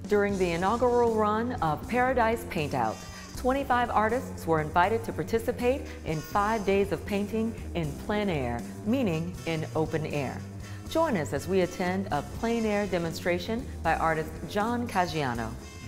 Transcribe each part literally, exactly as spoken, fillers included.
During the inaugural run of Paradise Paintout, twenty-five artists were invited to participate in five days of painting in plein air, meaning in open air. Join us as we attend a plein air demonstration by artist John Caggiano.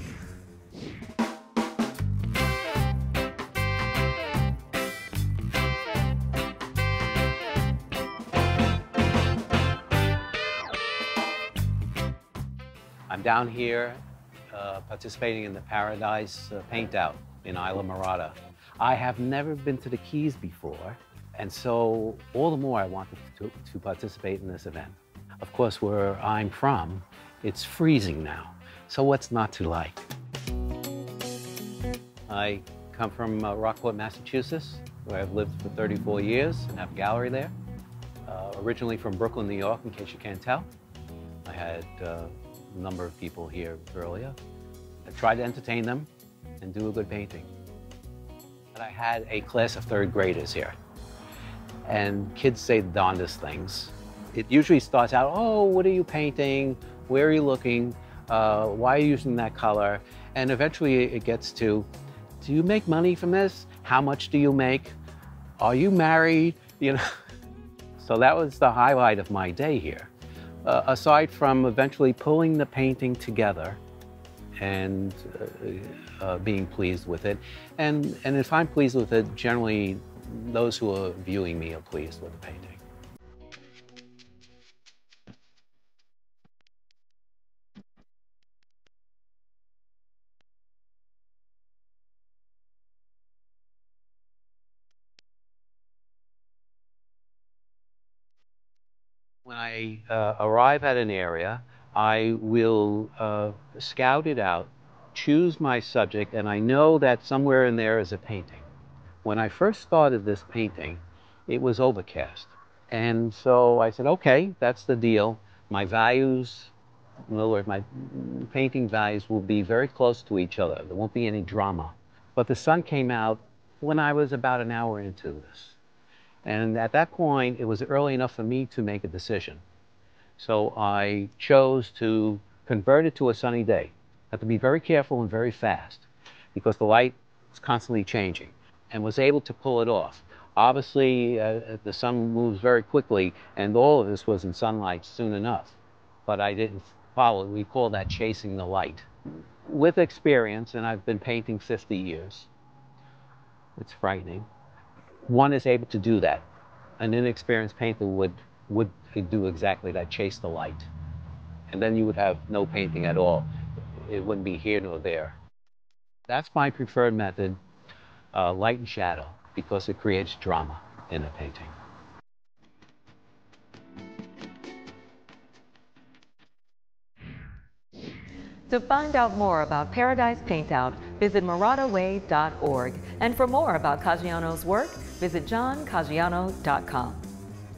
I'm down here uh, participating in the Paradise uh, Paintout in Isla Morada. I have never been to the Keys before, and so all the more I wanted to, to participate in this event. Of course, where I'm from, it's freezing now, so what's not to like? I come from uh, Rockport, Massachusetts, where I've lived for thirty-four years and have a gallery there. Uh, originally from Brooklyn, New York, in case you can't tell. I had uh, a number of people here earlier. I tried to entertain them and do a good painting. But I had a class of third graders here. And kids say the darndest things. It usually starts out, oh, what are you painting? Where are you looking? Uh, why are you using that color? And eventually it gets to, do you make money from this? How much do you make? Are you married? You know. So that was the highlight of my day here. Uh, aside from eventually pulling the painting together and uh, uh, being pleased with it. And, and if I'm pleased with it, generally those who are viewing me are pleased with the painting. When I uh, arrive at an area, I will uh, scout it out, choose my subject, and I know that somewhere in there is a painting. When I first started this painting, it was overcast. And so I said, okay, that's the deal. My values, in other words, my painting values will be very close to each other. There won't be any drama. But the sun came out when I was about an hour into this. And at that point, it was early enough for me to make a decision. So I chose to convert it to a sunny day. I have to be very careful and very fast because the light is constantly changing, and was able to pull it off. Obviously, uh, the sun moves very quickly, and all of this was in sunlight soon enough. But I didn't follow it. We call that chasing the light. With experience, and I've been painting fifty years, it's frightening. One is able to do that. An inexperienced painter would, would do exactly that, chase the light. And then you would have no painting at all. It wouldn't be here nor there. That's my preferred method, uh, light and shadow, because it creates drama in a painting. To find out more about Paradise Paintout, visit morada way dot org. And for more about Caggiano's work, visit john caggiano dot com.